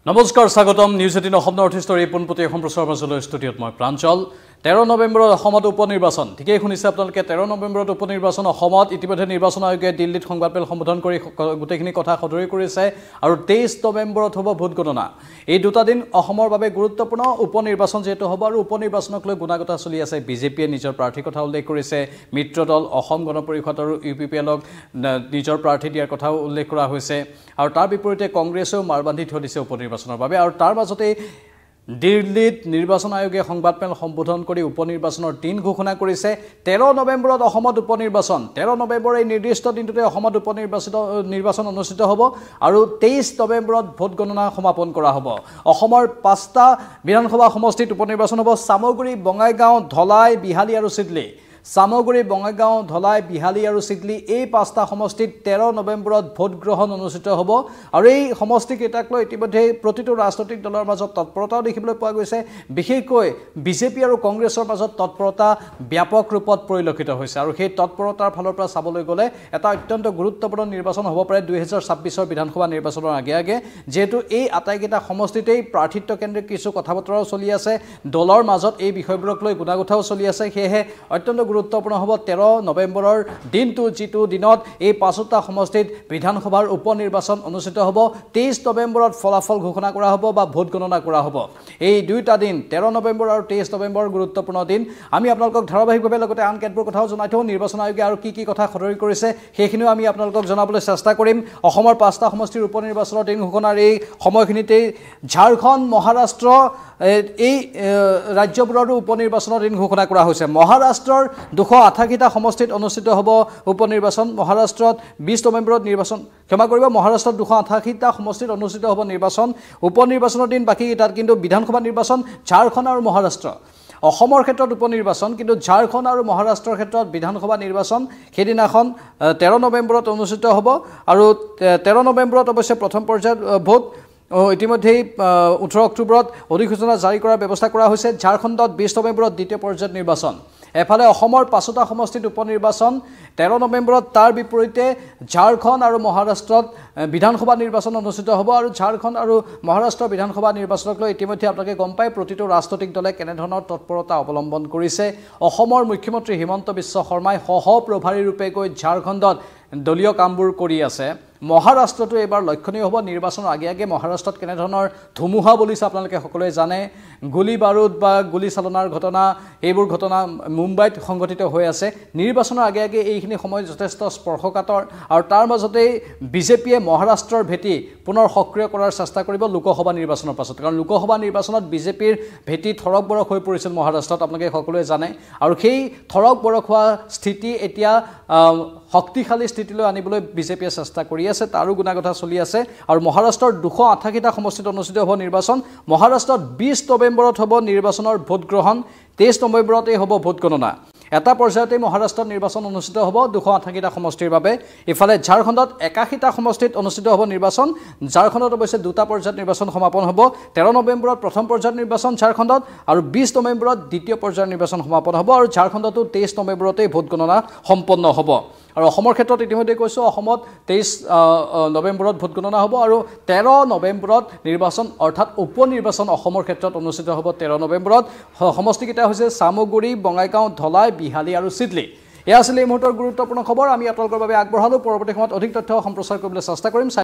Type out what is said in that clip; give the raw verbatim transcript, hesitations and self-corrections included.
নমস্কাৰ স্বাগতম news eighteen Assam north ইষ্টৰ এই পোনপটীয়া সম্প্ৰচাৰৰ মাজলৈ ষ্টুডিঅ'ত মই প্ৰাঞ্জল তেৰ নৱেম্বৰত অসমত উপনিৰ্বাচন ঠিকই শুনিছে আপোনালোকে তেৰ নৱেম্বৰত উপনিৰ্বাচন অসমত ইতিমধ্যে নিৰ্বাচন আয়োগে দিল্লীত সংবাদমেল সম্বোধন কৰি গোটেইখিনি কথা সদৰি কৰিছে আৰু তেইছ নৱেম্বৰত হ'ব ভোট গণনা এই দুটা দিন অসমৰ বাবে গুৰুত্বপূৰ্ণ উপনিৰ্বাচন যেটো হ'ব আৰু উপনিৰ্বাচনক লৈ গুণাগতা চলি আছে বিজেপিয়ে নিজৰ প্ৰাৰ্থীৰ কথা উল্লেখ কৰিছে মিত্ৰ দল অসম গণ পৰিষদ আৰু ইউপিপিএলক নিজৰ প্ৰাৰ্থী দিয়াৰ কথা উল্লেখ কৰা হৈছে আৰু তাৰ বিপৰীতে কংগ্ৰেছেও মাৰবান্ধি থৈ দিছে উপনিৰ্বাচনৰ বাবে আৰু তাৰ মাজতে দিল্লীত নিৰ্বাচন আয়োগে সংবাদমেল সম্বোধন কৰি উপনিৰ্বাচনৰ দিন ঘোষণা কৰিছে তেৰ নৱেম্বৰত অসমত উপনিৰ্বাচন তেৰ নৱেম্বৰ এই নিৰ্দিষ্ট দিনটোতে অসমত উপনিৰ্বাচিত নিৰ্বাচন অনুষ্ঠিত হ'ব আৰু তেইছ নৱেম্বৰত ভোট গণনা সমাপন কৰা হ'ব অসমৰ পাঁচটা বিধানসভা সমষ্টিত উপনিৰ্বাচন হ'ব সামগুৰি বঙাইগাঁও ধলাই বিহালী আৰু সিডলি সামগুৰি বঙাইগাঁও ধলাই বিহালী আৰু সিডলি এই পাঁচটা সমষ্টিত তেৰ নৱেম্বৰত ভোট গ্ৰহণ অনুষ্ঠিত হ'ব আৰু এই সমষ্টি কেইটাক লৈ ইতিমধ্যে প্ৰতিটো ৰাজনৈতিক দলৰ মাজত তৎপৰতা দেখিবলৈ পোৱা গৈছে বিশেষকৈ বিজেপি আৰু কংগ্ৰেছৰ মাজত তৎপৰতা ব্যাপক ৰূপত পৰিলক্ষিত হৈছে আৰু সেই তৎপৰতাৰ ফালৰ পৰা চাবলৈ গ'লে এটা অত্যন্ত গুৰুত্বপূৰ্ণ নিৰ্বাচন হ'ব পাৰে দুই হাজাৰ ছাব্বিছৰ বিধানসভা নিৰ্বাচনৰ আগে আগে যেহেতু এই আটাইকেইটা সমষ্টিতেই প্ৰাৰ্থিত্ব কেন্দ্ৰিক কিছু কথা বতৰাও চলি আছে দলৰ মাজত এই বিষয়বোৰক লৈ গুণাগুঠাও চলি আছে সেয়েহে অত্যন্ত গুৰুত্বপূৰ্ণ হ'ব তেৰ নৱেম্বৰৰ দিনটো যিটো দিনত এই পাঁচটা সমষ্টিত বিধানসভাৰ উপনিৰ্বাচন অনুষ্ঠিত হ'ব তেইছ নৱেম্বৰত ফলাফল ঘোষণা কৰা হ'ব বা ভোট গণনা কৰা হ'ব এই দুইটা দিন তেৰ নৱেম্বৰ আৰু তেইছ নৱেম্বৰ গুৰুত্বপূৰ্ণ দিন আমি আপোনালোকক ধাৰাবাহিকভাৱে লগতে আন কেতবোৰ কথাও জনাই থওঁ নিৰ্বাচন আয়োগে আৰু কি কি কথা সদৰি কৰিছে সেইখিনিও আমি আপোনালোকক জনাবলৈ চেষ্টা কৰিম অসমৰ পাঁচটা সমষ্টিৰ উপনিৰ্বাচনৰ দিন ঘোষণাৰ এই সময়খিনিতে ঝাৰখণ্ড মহাৰাষ্ট্ৰ এই ৰাজ্যবোৰৰো উপনিৰ্বাচনৰ দিন ঘোষণা কৰা হৈছে মহাৰাষ্ট্ৰৰ দুশ আঠাশীটা সমষ্টিত অনুষ্ঠিত হ'ব উপনিৰ্বাচন মহাৰাষ্ট্ৰত বিছ নৱেম্বৰত নিৰ্বাচন ক্ষমা কৰিব মহাৰাষ্ট্ৰত দুশ আঠাশীটা সমষ্টিত অনুষ্ঠিত হ'ব নিৰ্বাচন উপনিৰ্বাচনৰ দিন বাকী তাত কিন্তু বিধানসভা নিৰ্বাচন ঝাৰখণ্ড আৰু মহাৰাষ্ট্ৰ অসমৰ ক্ষেত্ৰত উপনিৰ্বাচন কিন্তু ঝাৰখণ্ড আৰু মহাৰাষ্ট্ৰৰ ক্ষেত্ৰত বিধানসভা নিৰ্বাচন সেইদিনাখন তেৰ নৱেম্বৰত অনুষ্ঠিত হ'ব আৰু তেৰ নৱেম্বৰত অৱশ্যে প্ৰথম পৰ্যায়ত ভোট ইতিমধ্যেই ওঠৰ অক্টোবৰত অধিসূচনা জাৰি কৰাৰ ব্যৱস্থা কৰা হৈছে ঝাৰখণ্ডত বিছ নৱেম্বৰত দ্বিতীয় পৰ্যায়ত নিৰ্বাচন এফালে অসমৰ পাঁচটা সমষ্টিত উপনিৰ্বাচন তেৰ নৱেম্বৰত তাৰ বিপৰীতে ঝাৰখণ্ড আৰু মহাৰাষ্ট্ৰত বিধানসভা নিৰ্বাচন অনুষ্ঠিত হ'ব আৰু ঝাৰখণ্ড আৰু মহাৰাষ্ট্ৰৰ বিধানসভা নিৰ্বাচনক লৈ ইতিমধ্যে আপোনালোকে গম পায় প্ৰতিটো ৰাজনৈতিক দলে কেনেধৰণৰ তৎপৰতা অৱলম্বন কৰিছে অসমৰ মুখ্যমন্ত্ৰী হিমন্ত বিশ্ব শৰ্মাই সহ প্ৰভাৰী ৰূপে গৈ ঝাৰখণ্ডত দলীয় কামবোৰ কৰি আছে মহাৰাষ্ট্ৰটো এবাৰ লক্ষণীয় হ'ব নিৰ্বাচনৰ আগে আগে মহাৰাষ্ট্ৰত কেনেধৰণৰ ধুমুহা বলিছে আপোনালোকে সকলোৱে জানে গুলি বাৰুদ বা গুলি চালনাৰ ঘটনা এইবোৰ ঘটনা মুম্বাইত সংঘটিত হৈ আছে নিৰ্বাচনৰ আগে আগে এইখিনি সময় যথেষ্ট স্পৰ্শকাতৰ আৰু তাৰ মাজতেই বিজেপিয়ে মহাৰাষ্ট্ৰৰ ভেটি পুনৰ সক্ৰিয় কৰাৰ চেষ্টা কৰিব লোকসভা নিৰ্বাচনৰ পাছত কাৰণ লোকসভা নিৰ্বাচনত বিজেপিৰ ভেটি থৰক বৰক হৈ পৰিছিল মহাৰাষ্ট্ৰত আপোনালোকে সকলোৱে জানে আৰু সেই থৰক বৰক হোৱা স্থিতি এতিয়া শক্তিশালী স্থিতিলৈ আনিবলৈ বিজেপিয়ে চেষ্টা কৰি আছে তাৰো গুণাগতা চলি আছে আৰু মহাৰাষ্ট্ৰৰ দুশ আঠাশীটা সমষ্টিত অনুষ্ঠিত হ'ব নিৰ্বাচন মহাৰাষ্ট্ৰত বিছ নৱেম্বৰত হ'ব নিৰ্বাচনৰ ভোট গ্ৰহণ তেইছ নৱেম্বৰতেই হ'ব ভোট গণনা এটা পৰ্যায়তে মহাৰাষ্ট্ৰত নিৰ্বাচন অনুষ্ঠিত হ'ব দুশ আঠাশীটা সমষ্টিৰ বাবে ইফালে ঝাৰখণ্ডত একাশীটা সমষ্টিত অনুষ্ঠিত হ'ব নিৰ্বাচন ঝাৰখণ্ডত অৱশ্যে দুটা পৰ্যায়ত নিৰ্বাচন সমাপন হ'ব তেৰ নৱেম্বৰত প্ৰথম পৰ্যায়ত নিৰ্বাচন ঝাৰখণ্ডত আৰু বিছ নৱেম্বৰত দ্বিতীয় পৰ্যায়ৰ নিৰ্বাচন সমাপন হ'ব আৰু ঝাৰখণ্ডতো তেইছ নৱেম্বৰতেই ভোট গণনা সম্পন্ন হ'ব আৰু অসমৰ ক্ষেত্ৰত ইতিমধ্যে কৈছোঁ অসমত তেইছ নৱেম্বৰত ভোট গণনা হ'ব আৰু তেৰ নৱেম্বৰত নিৰ্বাচন অৰ্থাৎ উপনিৰ্বাচন অসমৰ ক্ষেত্ৰত অনুষ্ঠিত হ'ব তেৰ নৱেম্বৰত সমষ্টিকেইটা হৈছে সামগুৰি বঙাইগাঁও ধলাই বিহালী আৰু সিডলি এয়া আছিল এই মুহূৰ্তৰ গুৰুত্বপূৰ্ণ খবৰ আমি আপোনালোকৰ বাবে আগবঢ়ালোঁ পৰৱৰ্তী সময়ত অধিক তথ্য সম্প্ৰচাৰ কৰিবলৈ চেষ্টা কৰিম।